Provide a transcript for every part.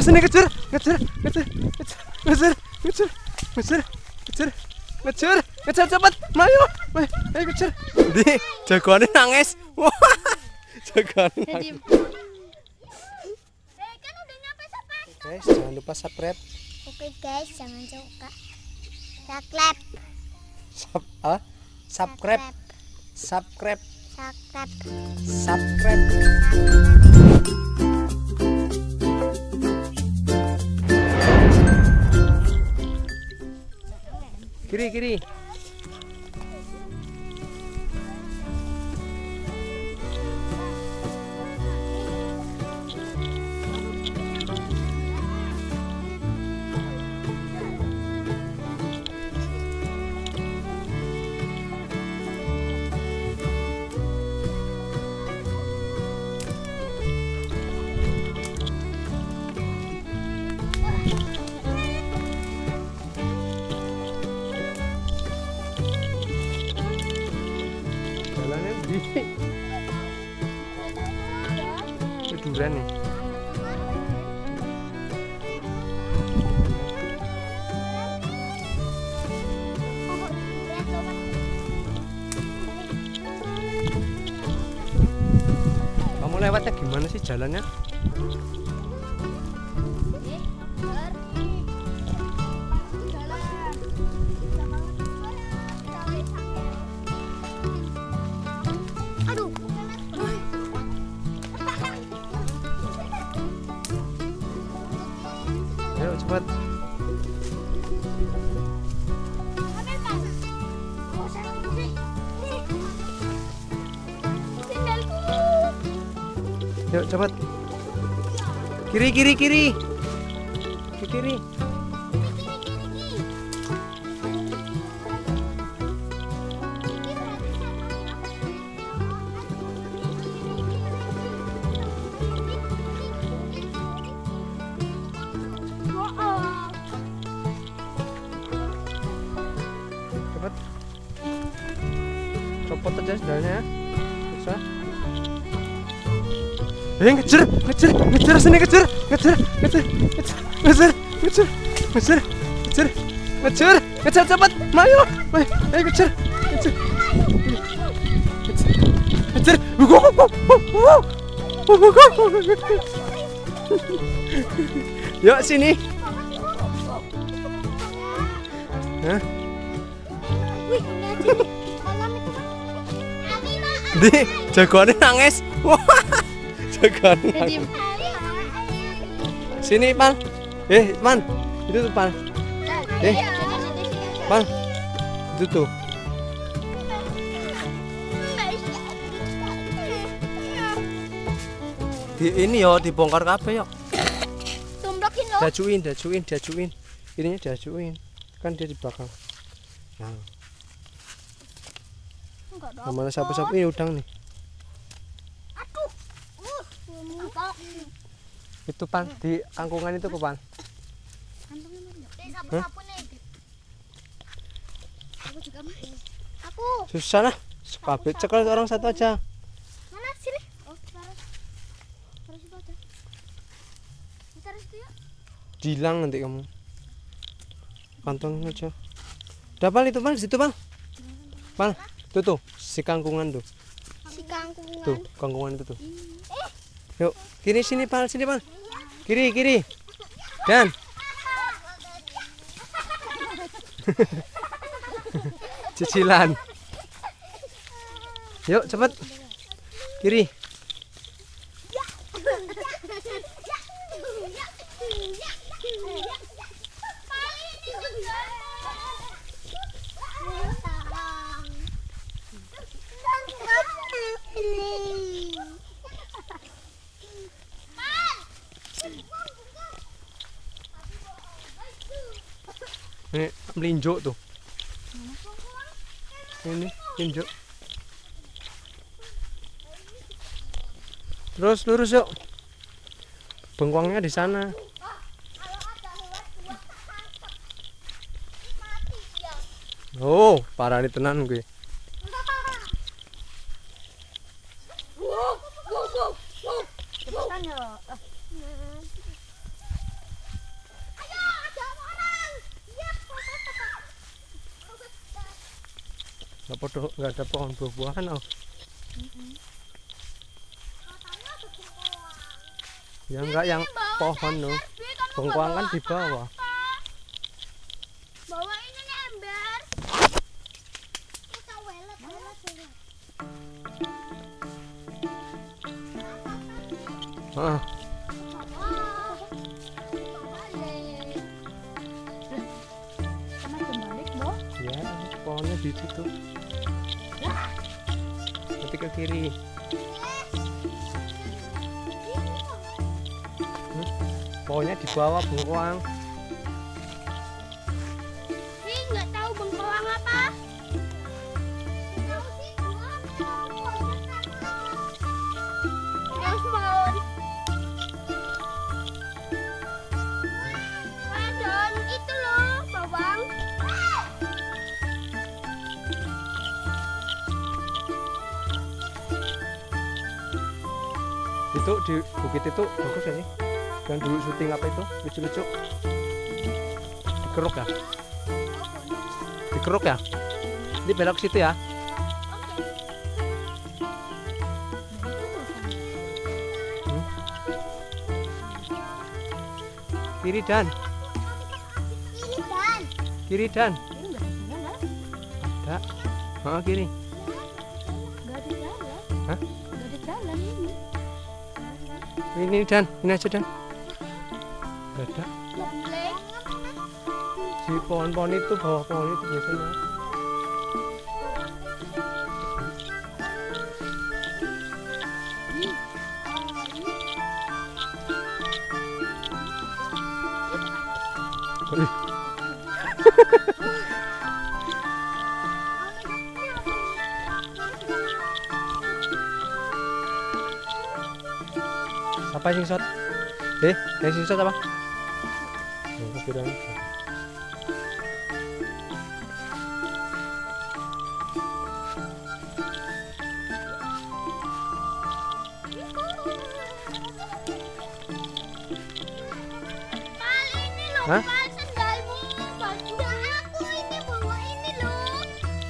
sini kejar cepet, ayo kejar. Di jagoannya nangis. Wah, jagoannya nangis. Kan udah nyampe sampai. Guys, jangan lupa subscribe. Oke guys, jangan lupa Subscribe. Kiri. Jalannya di Keduran nih. Kamu lewatnya gimana sih jalannya? Ayo cepat. Yuk cepat. Kiri. Ke kiri. Cepat. Copot aja sendalnya ya. Bisa. Ngejar sini kejar cepet, ayo kejar. Yuk sini. Hah? Di jagoannya nangis. Wah, jagoannya nangis. Sini Pan. Pan, itu tuh Pan. Pan, itu tuh. Ini yo dibongkar kabeh yo. Tumbrakin lo. Dajuin. Ininya dajuin. Kan dia di belakang. Nah. Mana sapu-sapu ini udang nih. Aduh. Apa? Itu Pan di kangkungan itu ke Pan. Sapu-sapu nih. Aku juga Mas. Aku. Susah lah. Kabeh cekel orang satu aja. Mana sini? Oh, taruh itu aja. Taruh itu ya. Dilang nanti kamu. Kantong aja. Udah Pan itu Pan, di situ Pan. Pan, tuh si kangkungan tuh. Si kangkungan. Tuh, kangkungan itu tuh. Yuk, kiri sini Pan, Kiri. Dan. Cicilan. Yuk, cepet. Kiri. Ini melinjo tuh. Ini melinjo. Terus lurus yuk. Bengkoangnya di sana. Oh, parah nih tenan gue. nggak ada pohon buah-buahan. Oh. Ya enggak yang pohon loh. Bengkoang kan di bawah. Bawa ini nih ember. Kita welet. Ah, Sama kembali, Bo. ya pohonnya di situ. Nanti ke kiri. Pohonnya di bawah bengkoang. Ih, nggak tahu bengkoang apa. Terus mohon. Adon, itu loh, bawang. Itu di bukit itu bagus ya sih? Yang dulu syuting apa itu? Lucu-lucu. Dikeruk ya? Dikeruk ya? Ini belok situ ya? Kiri dan Ini kan. kiri dan Ini nggak ada jalan. ada. Oh, kiri. Nggak ada jalan. Hah? Nggak ada jalan ini. Ini dan ini aja dan. Gak ada. Ngeblek. Di pohon-pohon itu, bawah pohon itu biasanya. Ih, siapa sing shot? Yang sing shot apa? Aku kira. Pal, ini loh, Hah? Pal, sendalmu. Udah aku ini bawa ini loh.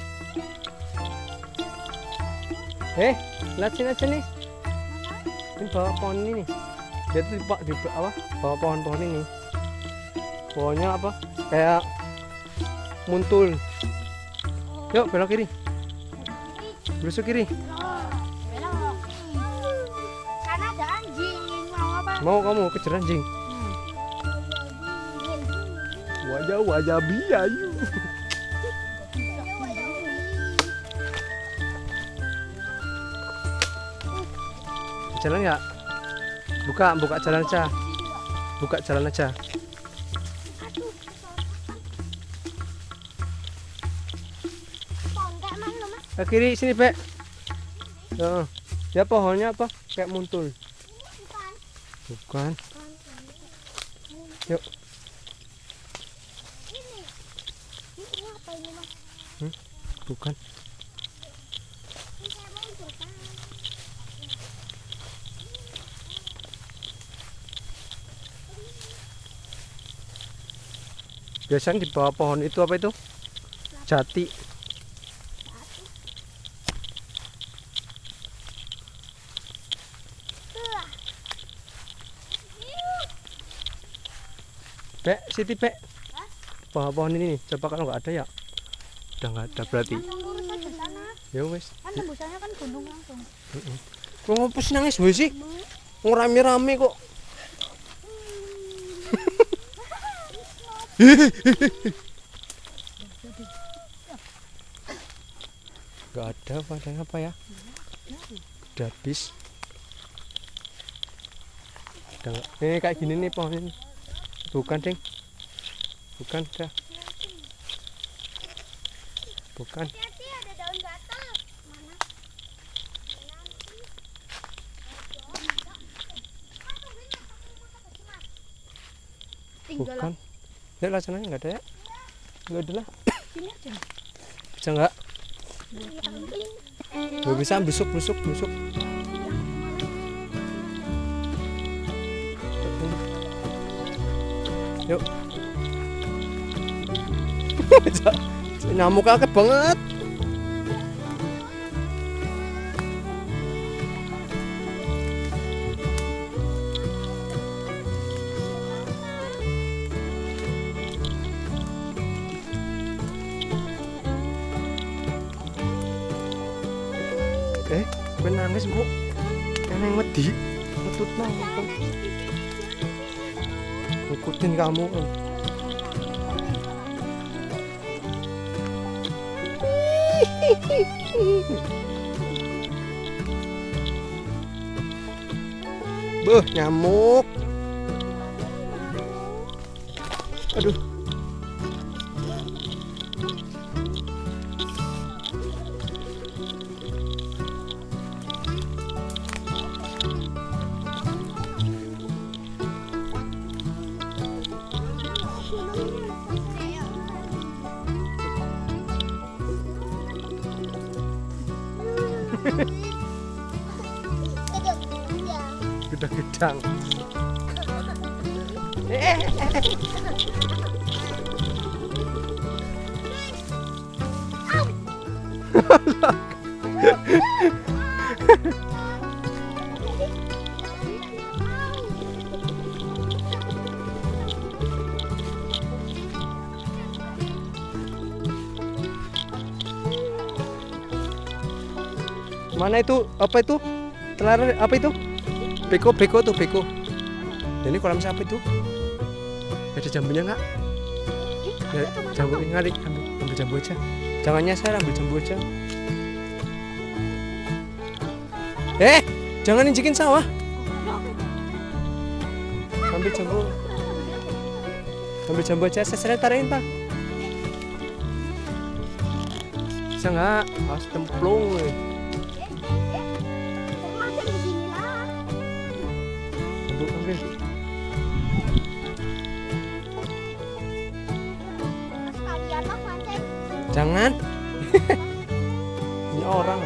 Lihat sini aja nih. Ini bawah pohon ini nih. Dia tuh di apa? Bawah pohon-pohon ini. Pohonnya apa? Kayak muntul. Yuk belok kiri. Blusuk kiri. Belok. Karena ada anjing. Mau apa? Mau kamu kejar anjing? Wajah biayu. Jalan nggak? Buka jalan aja. Buka jalan aja. Pohon kayak mana, Mas? Ke kiri sini, Bek. Ya pohonnya apa? Kayak muntul. Bukan. Bukan. Yuk. Ini. Ini apa ini, Mas? Bukan. Ini kayak muncul, Pak. Biasanya di bawah pohon itu apa itu? Jati. Bek, Siti Bek. Bawah pohon ini nih. Coba kalau nggak ada ya. Udah nggak ada berarti. Langsung lurus aja sana. Ya wes. Kan tembusannya kan gunung langsung. Kok ngapus nangis wes sih? Wong rame-rame kok. Gak ada padahal apa ya? Udah habis. Udah nggak. Ini kayak gini nih pohon ini. Bukan, Ding. Bukan, dah. Bukan. Hati-hati ada daun gatal. Mana? Bukan. Lihat lah sana nggak ada ya? Nggak ada lah. Sini aja. Bisa nggak? Nggak bisa busuk. Yuk. Nyamuk akeh banget. wis mbok. Eneng wedi. Metutno. Ikutin kamu. Beuh, nyamuk. Aduh. Gedang-gedang. Mana itu? Apa itu? Telar apa itu? Beko tuh, beko. Ini kolam siapa itu? Ada jambunya nggak? Ya, jambu ngarik, ambil jambu aja. Jangan nyasar, ambil jambu aja. Jangan injekin sawah. Ambil jambu. Ambil jambu aja, saya tarain Pak. Bisa nggak? Harus templung. Ambil. Jangan. Ini orang.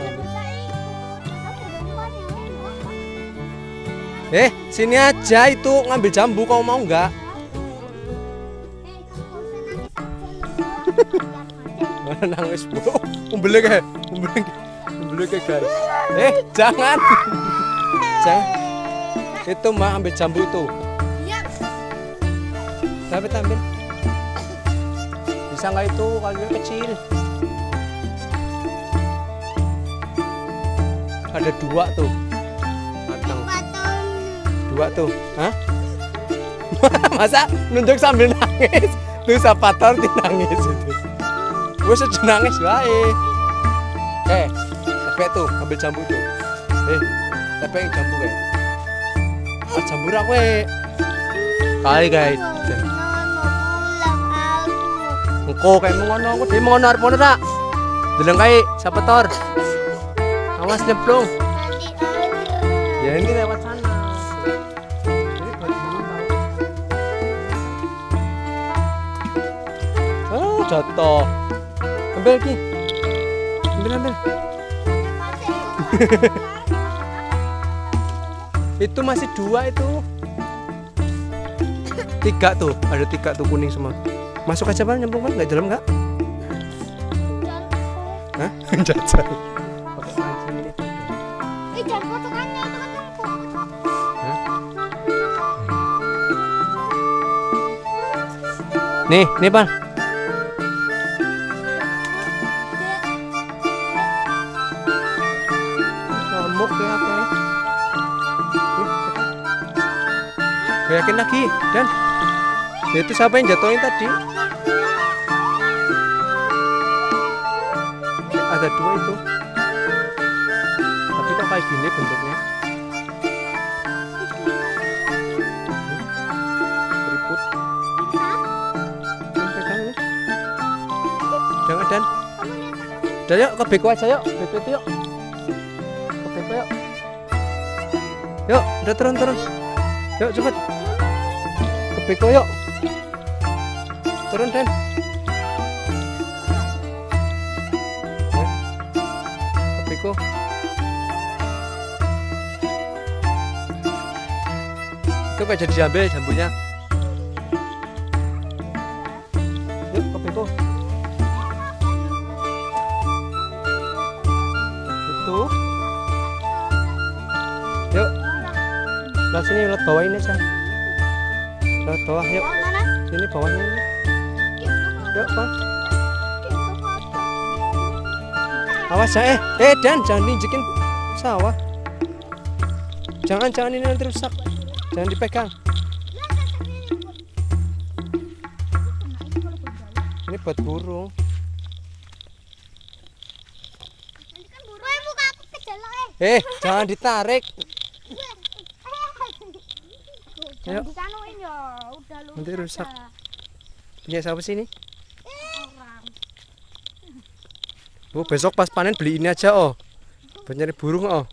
Sini aja itu ngambil jambu, kau mau nggak? Mana nangis bu? Umbelnya guys. Jangan. Jangan. Itu mah ambil jambu itu. Ambil. Bisa nggak itu kalau kecil? Ada 2 tuh. Matang. 2 tuh. Hah? Masa nunjuk sambil nangis? Tuh sapator nangis itu. Gue sedih nangis wae. Tapi tuh ambil jambu tuh. Tapi yang jambu kayak. Jambur aku kali guys. Engko kayak ngono aku dhewe ngono arep ngono ta. Deleng kae sapetor. Awas nyemplung. Ya ini lewat sana. Jadi buat dulu tahu. Jatuh. Ambil lagi. Ambil. Itu masih 2 itu. 3 tuh, ada 3 tuh kuning semua. Masuk aja Bang, nyemplung Bang, nggak dalam nggak? Hah? Jajal. Pakai pancing ini. Jangan potongannya itu kan empuk. Nih Bang. Nyamuk ya apa? Yakin lagi dan itu siapa yang jatuhin tadi? Ada 2 itu, tapi kok kayak gini bentuknya? Keriput. Pegang nih. Jangan dan. Udah yuk ke beko aja yuk, beko itu yuk. Ke beko yuk. Yuk, udah turun. Yuk cepet. Ke beko yuk. Turun Den. Ke beko. Itu kayak jadi diambil jambunya. Yuk ke beko. Itu. Yuk. Nah sini lihat bawain aja. Lihat bawah yuk. Sini bawahnya ini. Yuk Pak. Awas ya Dan jangan injekin sawah. Jangan ini nanti rusak. Jangan dipegang. Ini buat burung. Jangan ditarik. Ayo. Nanti rusak. Punya siapa sih ini? Oh, besok pas panen beli ini aja oh. Buat nyari burung oh.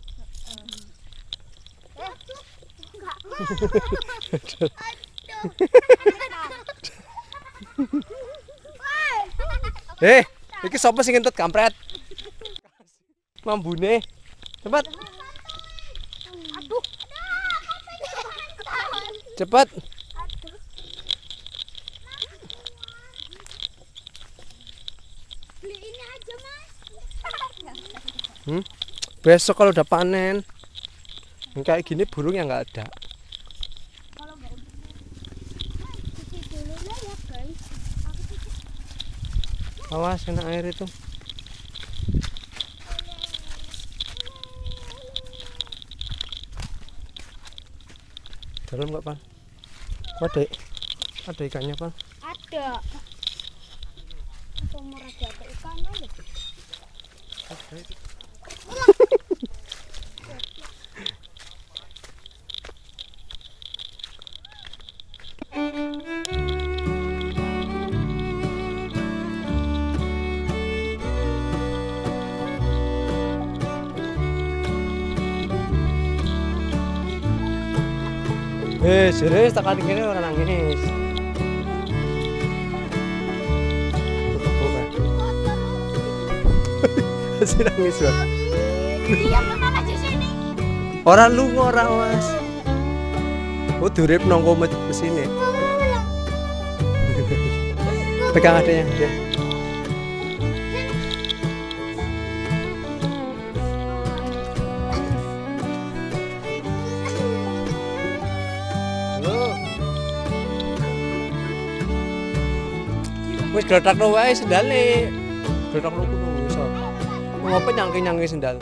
Iki sapa sing ngentut kampret? Mambune. Cepat. Aduh. Cepat. Beli ini aja, Mas. Besok kalau udah panen. Kayak gini burungnya nggak ada. Kalau nggak cuci dulu lah ya, guys. Aku cuci. Awas kena air itu. Dalam nggak, Pan? Ada ikannya, Pan? Ada. Umur aja ada ikannya loh. Ada itu. Serius tak kali gini orang nangis. Masih nangis banget. Iya, memang aja sini. Orang lu orang Mas. Oh, durip nongko mesine. Pegang adanya dia. Wis gletakno wae sendale. Gletakno kudu iso. Ngopo nyangki sendal.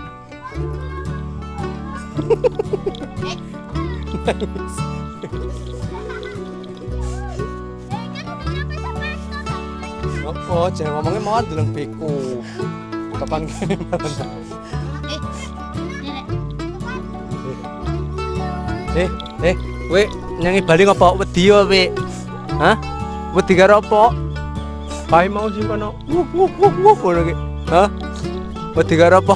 Oh, jangan ngomongnya mau deleng beku. Kapan kene malah. We nyanyi bali ngopo wedi yo, we? Hah? Wedi karo apa? Pai mau sih kono. Ngono iki. Hah? Wedi karo apa?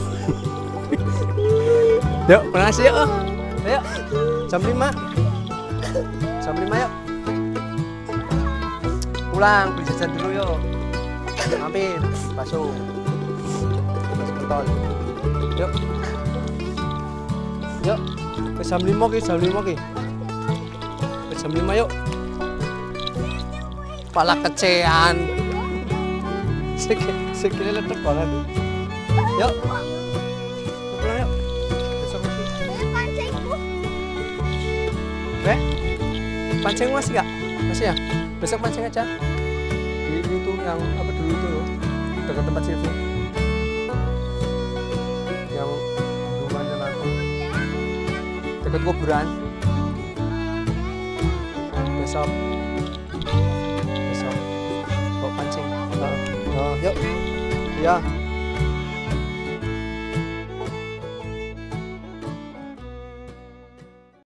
Yuk, makasih yuk. Ayo. Jam 5. Jam 5 yuk. Pulang, beli jajan dulu yuk. Mampir, bakso. Bakso pentol. Yuk. Yuk. Ke jam 5 ki, jam 5 ki. Ke jam 5 yuk. Pala kecean. Sekali letek banget. Yuk. Pulang yuk. Besok lagi. Pancing masih nggak? Masih ya? Besok pancing aja. Di itu yang apa dulu itu loh, dekat tempat Silvi. Yang rumah Jalanku. Dekat kuburan. Besok bawa pancing. Yuk. Ya.